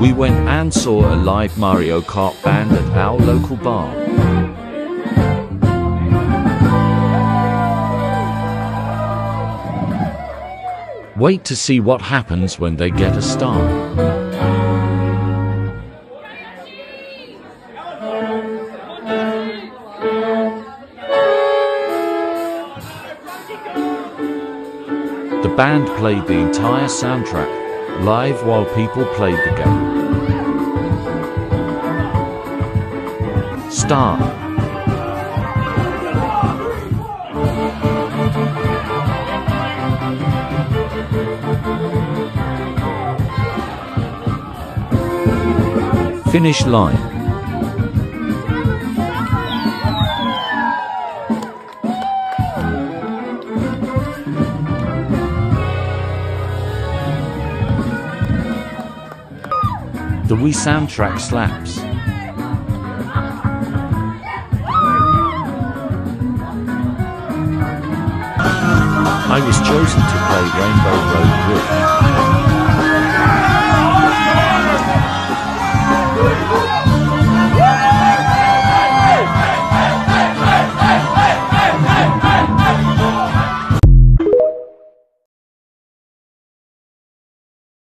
We went and saw a live Mario Kart band at our local bar. Wait to see what happens when they get a star. The band played the entire soundtrack live while people played the game. Star. Finish line. The Wii soundtrack slaps. I was chosen to play Rainbow Road Bridge.